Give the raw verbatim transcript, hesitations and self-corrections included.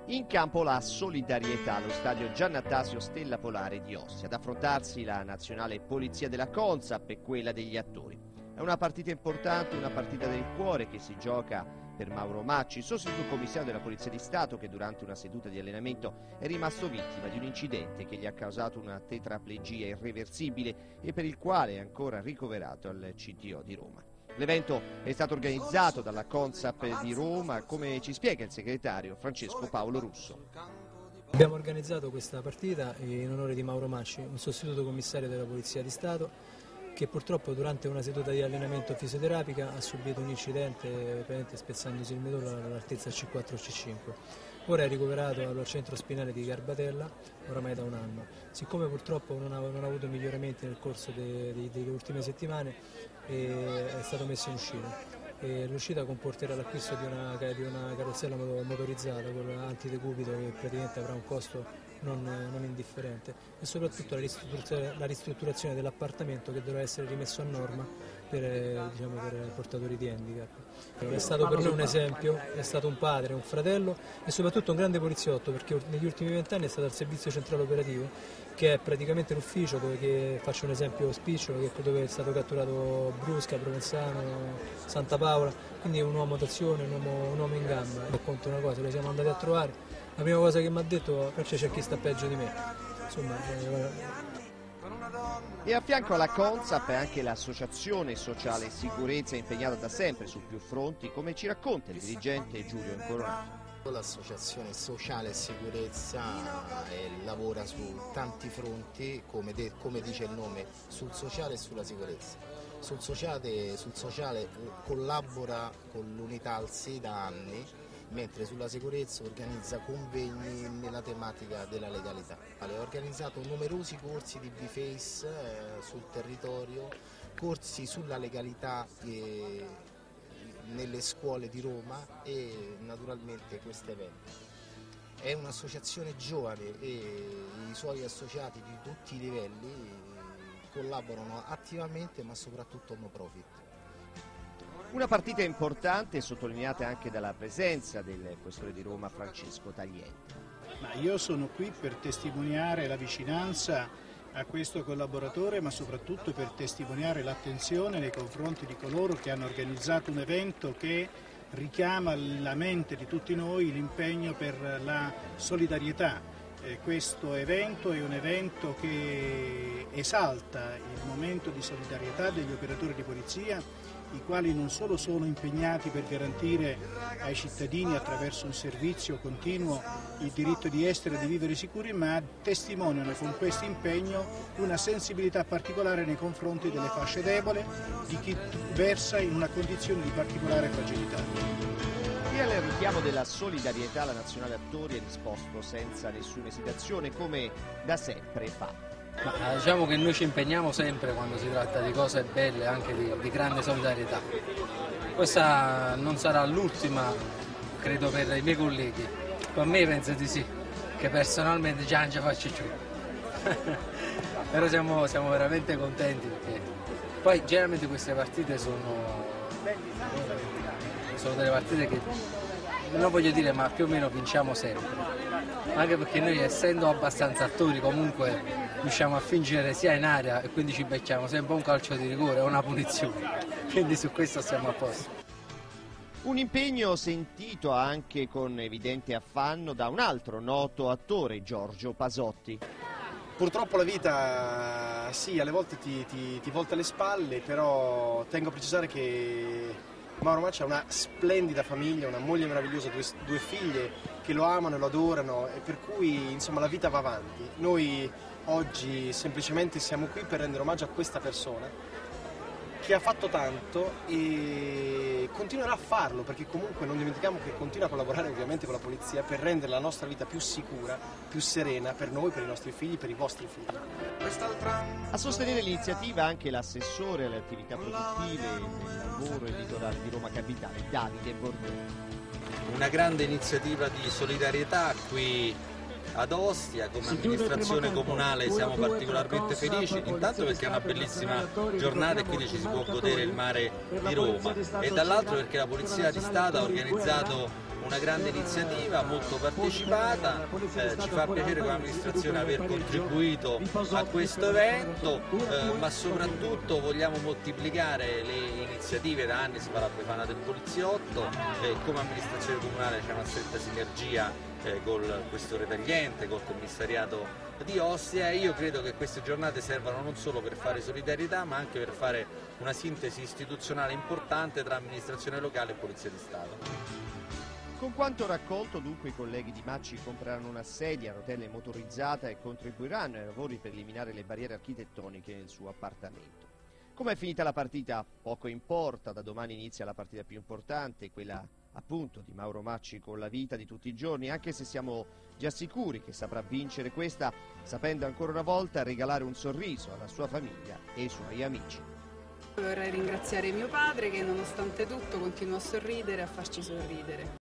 In campo la solidarietà allo stadio Giannattasio Stella Polare di Ostia. Ad affrontarsi la nazionale polizia della Consap e quella degli attori. È una partita importante, una partita del cuore che si gioca per Mauro Macci, sostituto commissario della Polizia di Stato, che durante una seduta di allenamento è rimasto vittima di un incidente che gli ha causato una tetraplegia irreversibile e per il quale è ancora ricoverato al C T O di Roma. L'evento è stato organizzato dalla Consap di Roma, come ci spiega il segretario Francesco Paolo Russo. Abbiamo organizzato questa partita in onore di Mauro Macci, un sostituto commissario della Polizia di Stato, che purtroppo durante una seduta di allenamento fisioterapica ha subito un incidente spezzandosi il midollo all'altezza C quattro C cinque. Ora è ricoverato al centro spinale di Garbatella oramai da un anno. Siccome purtroppo non ha, non ha avuto miglioramenti nel corso de, de, delle ultime settimane, eh, è stato messo in uscita. L'uscita comporterà l'acquisto di una, di una carrozzella motorizzata con antidecubito che praticamente avrà un costo non, non indifferente, e soprattutto la ristrutturazione, la ristrutturazione dell'appartamento che dovrà essere rimesso a norma per, diciamo, per portatori di handicap. È stato per noi un esempio, è stato un padre, un fratello e soprattutto un grande poliziotto, perché negli ultimi vent'anni è stato al servizio centrale operativo, che è praticamente l'ufficio dove, che, faccio un esempio spicciolo, dove è stato catturato Brusca, Provenzano, Santa Paola, quindi è un uomo d'azione, un uomo, un uomo in gamba. Racconto una cosa, lo siamo andati a trovare, la prima cosa che mi ha detto: Francia, c'è chi sta peggio di me. Insomma, eh, E a fianco alla Consap è anche l'associazione sociale sicurezza, impegnata da sempre su più fronti, come ci racconta il dirigente Giulio Incoronato. L'associazione sociale sicurezza eh, lavora su tanti fronti, come, de, come dice il nome, sul sociale e sulla sicurezza. Sul sociale, sul sociale collabora con l'unità Alsi da anni, mentre sulla sicurezza organizza convegni nella tematica della legalità. Ha organizzato numerosi corsi di B-Face eh, sul territorio, corsi sulla legalità eh, nelle scuole di Roma e naturalmente questo evento. È un'associazione giovane e i suoi associati di tutti i livelli collaborano attivamente, ma soprattutto no profit. Una partita importante, sottolineata anche dalla presenza del questore di Roma Francesco Tagliente. Ma io sono qui per testimoniare la vicinanza a questo collaboratore, ma soprattutto per testimoniare l'attenzione nei confronti di coloro che hanno organizzato un evento che richiama alla mente di tutti noi l'impegno per la solidarietà. Eh, questo evento è un evento che esalta il momento di solidarietà degli operatori di polizia, i quali non solo sono impegnati per garantire ai cittadini attraverso un servizio continuo il diritto di essere e di vivere sicuri, ma testimoniano con questo impegno una sensibilità particolare nei confronti delle fasce deboli, di chi versa in una condizione di particolare fragilità. E al richiamo della solidarietà la nazionale attori ha risposto senza nessuna esitazione, come da sempre fa. Ma diciamo che noi ci impegniamo sempre quando si tratta di cose belle, anche di, di grande solidarietà. Questa non sarà l'ultima, credo, per i miei colleghi. Per me penso di sì, che personalmente già non ci faccio più. Però siamo, siamo veramente contenti, perché poi generalmente queste partite sono, sono delle partite che, non voglio dire, ma più o meno vinciamo sempre. Anche perché noi, essendo abbastanza attori, comunque riusciamo a fingere sia in area e quindi ci becchiamo sempre un calcio di rigore o una punizione, quindi su questo stiamo a posto. Un impegno sentito anche con evidente affanno da un altro noto attore, Giorgio Pasotti. Purtroppo la vita, sì, alle volte ti, ti, ti volta le spalle, però tengo a precisare che Mauro Macci ha una splendida famiglia, una moglie meravigliosa, due, due figlie che lo amano e lo adorano, e per cui insomma la vita va avanti. Noi oggi semplicemente siamo qui per rendere omaggio a questa persona che ha fatto tanto e continuerà a farlo, perché comunque non dimentichiamo che continua a collaborare ovviamente con la polizia per rendere la nostra vita più sicura, più serena per noi, per i nostri figli, per i vostri figli. A sostenere l'iniziativa anche l'assessore alle attività produttive e del lavoro editoriale di Roma Capitale, Davide Bordoni. Una grande iniziativa di solidarietà qui ad Ostia. Come amministrazione comunale siamo particolarmente felici, intanto perché è una bellissima giornata e quindi ci si può godere il mare di Roma, e dall'altro perché la Polizia di Stato ha organizzato una grande iniziativa, molto partecipata, eh, ci fa piacere come amministrazione aver contribuito a questo evento, eh, ma soprattutto vogliamo moltiplicare le iniziative. Da anni si fa la Befana del poliziotto, eh, come amministrazione comunale c'è una stretta sinergia eh, col questore tagliente, col commissariato di Ostia, e io credo che queste giornate servano non solo per fare solidarietà ma anche per fare una sintesi istituzionale importante tra amministrazione locale e Polizia di Stato. Con quanto raccolto dunque i colleghi di Macci compreranno una sedia a rotelle motorizzata e contribuiranno ai lavori per eliminare le barriere architettoniche nel suo appartamento. Come è finita la partita? Poco importa, da domani inizia la partita più importante, quella appunto di Mauro Macci con la vita di tutti i giorni, anche se siamo già sicuri che saprà vincere questa, sapendo ancora una volta regalare un sorriso alla sua famiglia e ai suoi amici. Vorrei ringraziare mio padre che nonostante tutto continua a sorridere e a farci sorridere.